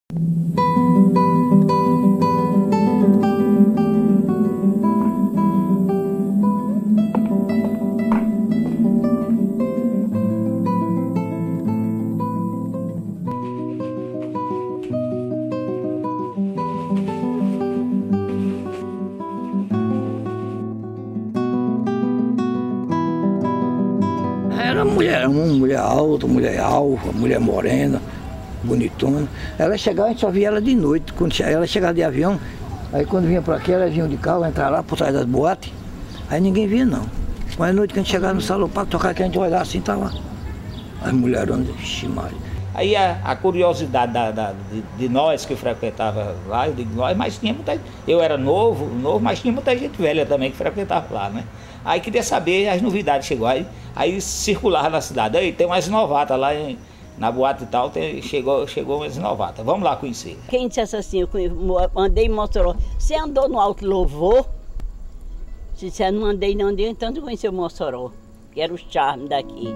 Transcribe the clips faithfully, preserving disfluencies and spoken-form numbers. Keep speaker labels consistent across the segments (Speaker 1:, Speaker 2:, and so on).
Speaker 1: Era uma mulher, uma mulher alta, mulher alva, mulher morena, bonitona. Ela chegava, a gente só via ela de noite. Quando ela chegava de avião, aí quando vinha para aqui, ela vinha de carro, entrar lá por trás das boates, aí ninguém via não. Mas à noite que a gente chegava no salão para tocar, que a gente olhava assim, tava as mulheronas, vixi Maria.
Speaker 2: Aí a, a curiosidade da, da, de, de nós que frequentava lá, eu digo nós, mas tinha muita, eu era novo, novo, mas tinha muita gente velha também que frequentava lá, né? Aí queria saber as novidades, chegou aí, aí circulava na cidade, aí tem umas novatas lá em, na boate e tal, tem, chegou, chegou umas novatas, vamos lá conhecer.
Speaker 3: Quem disse assim, eu andei em Mossoró, você andou no Alto Do Louvor? Se você não andei, não andei, então não conheceu Mossoró, que era o charme daqui.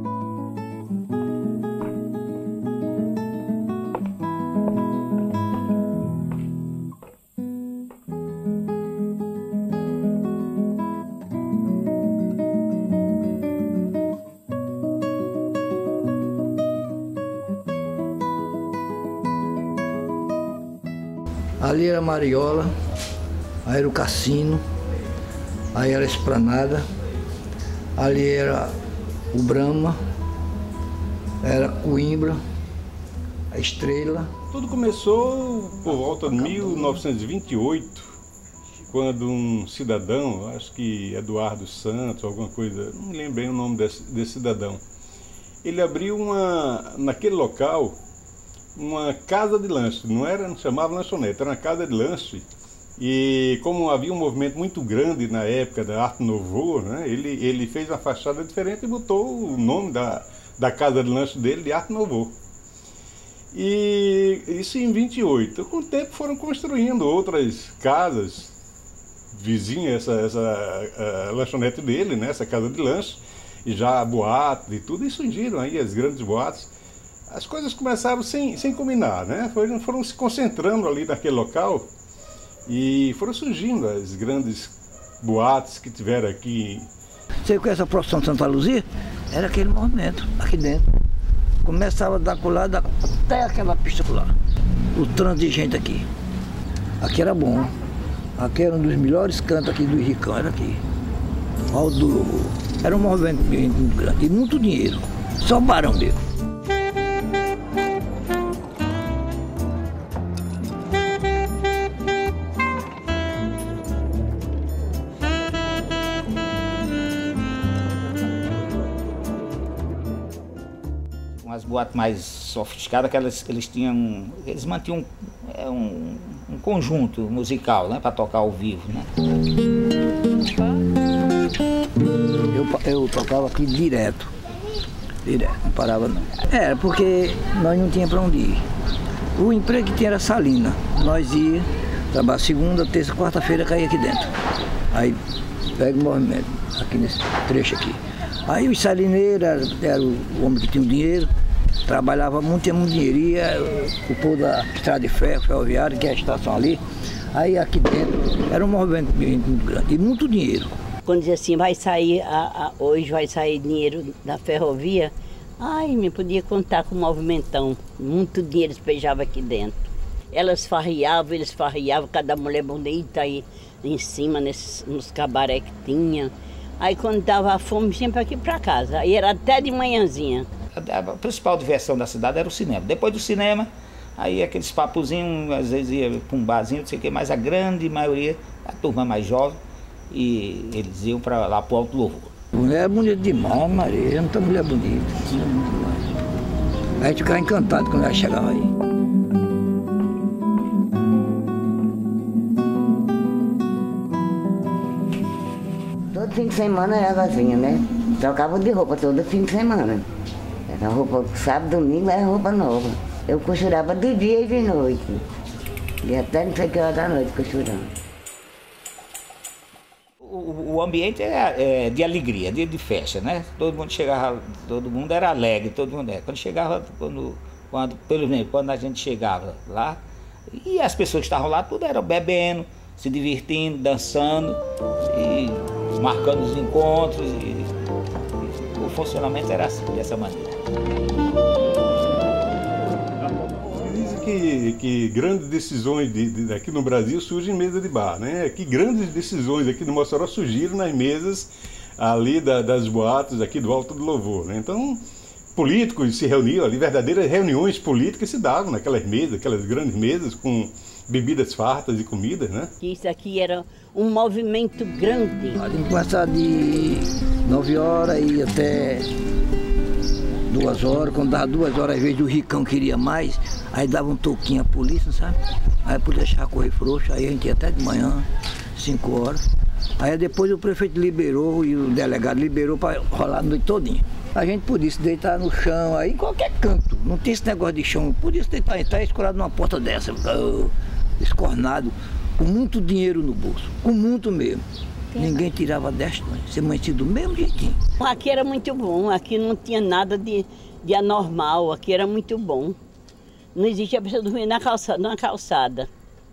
Speaker 1: Ali era a Mariola, aí era o Cassino, aí era a Esplanada, ali era o Brahma, era Coimbra, a Estrela.
Speaker 4: Tudo começou por volta de mil novecentos e vinte e oito, quando um cidadão, acho que Eduardo Santos, alguma coisa, não me lembro bem o nome desse, desse cidadão, ele abriu uma, naquele local, uma casa de lanche, não era, não chamava lanchonete, era uma casa de lanche. E como havia um movimento muito grande na época da Alto Do Louvor, né, ele, ele fez uma fachada diferente e botou o nome da, da casa de lanche dele de Alto Do Louvor. E isso em vinte e oito. Com o tempo foram construindo outras casas vizinhas, essa, essa a lanchonete dele, né, essa casa de lanche, e já boates e tudo, e surgiram aí as grandes boates. As coisas começaram sem, sem combinar, né? Foram, foram se concentrando ali naquele local e foram surgindo as grandes boates que tiveram aqui.
Speaker 1: Você conhece a procissão de Santa Luzia? Era aquele movimento, aqui dentro. Começava da colada até aquela pista lá. O trânsito de gente aqui. Aqui era bom. Aqui era um dos melhores cantos aqui do Ricão, era aqui. Alto Do Louvor. Era um movimento muito grande e muito dinheiro. Só o barão dele.
Speaker 2: As boates mais sofisticadas, que elas, eles tinham, eles mantinham é, um, um conjunto musical, né, para tocar ao vivo, né?
Speaker 1: Eu, eu tocava aqui direto, direto, não parava não. Era porque nós não tínhamos para onde ir. O emprego que tinha era salina, nós ia trabalhar segunda, terça, quarta-feira, caía aqui dentro. Aí pega o movimento, aqui nesse trecho aqui. Aí os salineiros eram era o homem que tinha o dinheiro, trabalhava muito, tinha muito dinheiro, ia o povo da estrada de ferro, ferroviária, que é a estação ali, aí aqui dentro era um movimento muito grande e muito dinheiro.
Speaker 3: Quando dizia assim, vai sair, a, a, hoje vai sair dinheiro da ferrovia, ai, me podia contar com o movimentão, muito dinheiro despejava aqui dentro. Elas farriavam, eles farriavam, cada mulher bonita aí em cima, nesses, nos cabaré que tinha. Aí quando dava fome, sempre aqui para casa, aí era até de manhãzinha.
Speaker 2: A, a principal diversão da cidade era o cinema. Depois do cinema, aí aqueles papozinhos, às vezes ia para um barzinho, não sei o que, mas a grande maioria, a turma mais jovem, e eles iam para lá para o Alto Do Louvor.
Speaker 1: Mulher bonita demais, Maria, muita mulher bonita. A gente ficava encantado quando ela chegava aí.
Speaker 5: Todo fim de semana era vazia, né? Trocava de roupa todo fim de semana. Era roupa, sábado, domingo era roupa nova. Eu costurava de dia e de noite. E até não sei que hora da noite costurando.
Speaker 2: O, o ambiente é, é de alegria, de, de festa, né? Todo mundo chegava, todo mundo era alegre, todo mundo era. Quando chegava, quando Quando, pelo menos, quando a gente chegava lá, e as pessoas que estavam lá, tudo era bebendo, se divertindo, dançando, e marcando os encontros, e, e o funcionamento era assim, dessa maneira.
Speaker 4: Dizem que, que grandes decisões de, de, aqui no Brasil surgem em mesa de bar, né? Que grandes decisões aqui no Mossoró surgiram nas mesas ali da, das boates aqui do Alto do Louvor, né? Então, políticos se reuniam ali, verdadeiras reuniões políticas se davam naquelas mesas, aquelas grandes mesas com bebidas fartas e comidas, né?
Speaker 3: Isso aqui era um movimento grande.
Speaker 1: A gente começava de nove horas e até duas horas. Quando dava duas horas, às vezes o ricão queria mais, aí dava um toquinho à polícia, sabe? Aí podia deixar correr frouxo, aí a gente ia até de manhã, cinco horas. Aí depois o prefeito liberou e o delegado liberou para rolar a noite todinha. A gente podia se deitar no chão, aí em qualquer canto. Não tem esse negócio de chão. Podia se deitar, estar escorado numa porta dessa, escornado, com muito dinheiro no bolso, com muito mesmo. Ninguém tirava desta, ser mantido do mesmo jeitinho.
Speaker 3: Aqui era muito bom, aqui não tinha nada de, de anormal, aqui era muito bom. Não existia a pessoa dormir na calçada, na calçada.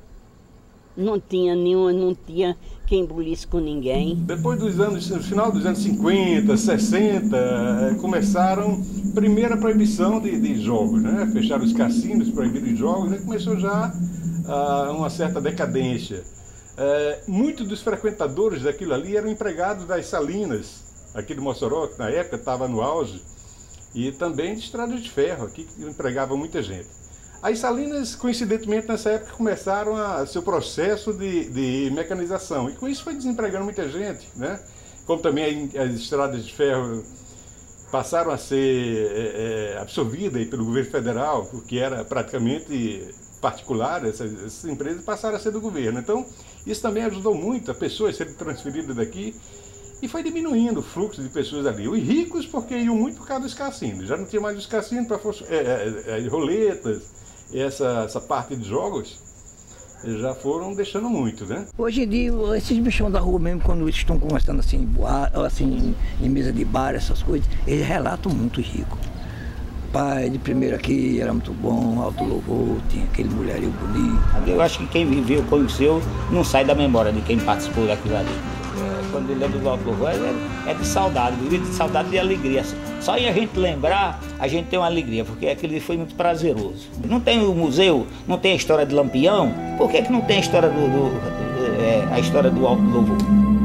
Speaker 3: Não tinha nenhuma, não tinha quem bulisse com ninguém.
Speaker 4: Depois dos anos, no final dos anos cinquenta, sessenta, começaram a primeira proibição de, de jogos, né? Fecharam os cassinos, proibiram os jogos, né? Começou já uh, uma certa decadência. Uh, muitos dos frequentadores daquilo ali eram empregados das salinas, aqui do Mossoró, que na época estava no auge, e também de estradas de ferro, aqui que empregava muita gente. As salinas, coincidentemente, nessa época começaram a seu processo de, de mecanização, e com isso foi desempregando muita gente, né? Como também as estradas de ferro passaram a ser é, absorvidas pelo governo federal, porque era praticamente particular, essas, essas empresas passaram a ser do governo. Então, isso também ajudou muito a pessoas serem transferidas daqui, e foi diminuindo o fluxo de pessoas ali. Os ricos, porque iam muito por causa dos cassinos, já não tinha mais os cassinos para é, é, roletas, Essa, essa parte de jogos, já foram deixando muito, né?
Speaker 1: Hoje em dia, esses bichão da rua mesmo, quando eles estão conversando assim, em boa, assim, em mesa de bar, essas coisas, eles relatam muito rico. Pai de primeiro aqui era muito bom, Alto Do Louvor, tinha aquele mulherio bonito.
Speaker 2: Eu acho que quem viveu, conheceu, não sai da memória de quem participou daquilo ali. É, quando lembra do Alto Do Louvor, é, é de saudade, vive de saudade e de alegria. Só em a gente lembrar, a gente tem uma alegria, porque aquilo foi muito prazeroso. Não tem o museu, não tem a história de Lampião, por que que não tem a história do, do, do, é, a história do Alto Do Louvor?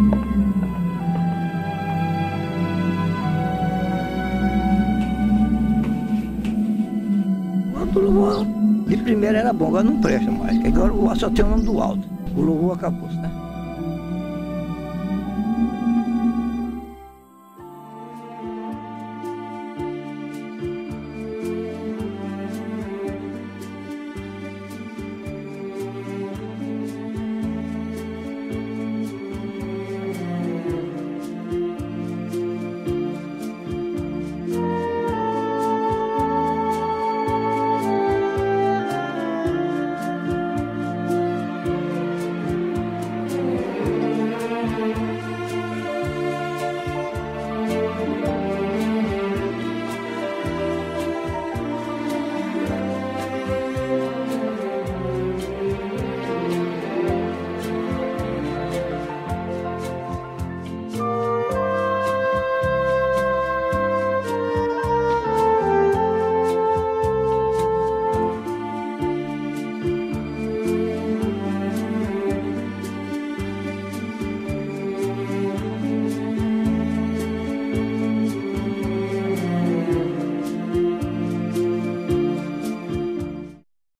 Speaker 1: O Alto Do Louvor, de primeira era bom, agora não presta mais, porque agora só tem o nome do Alto. O Louvor acabou, né?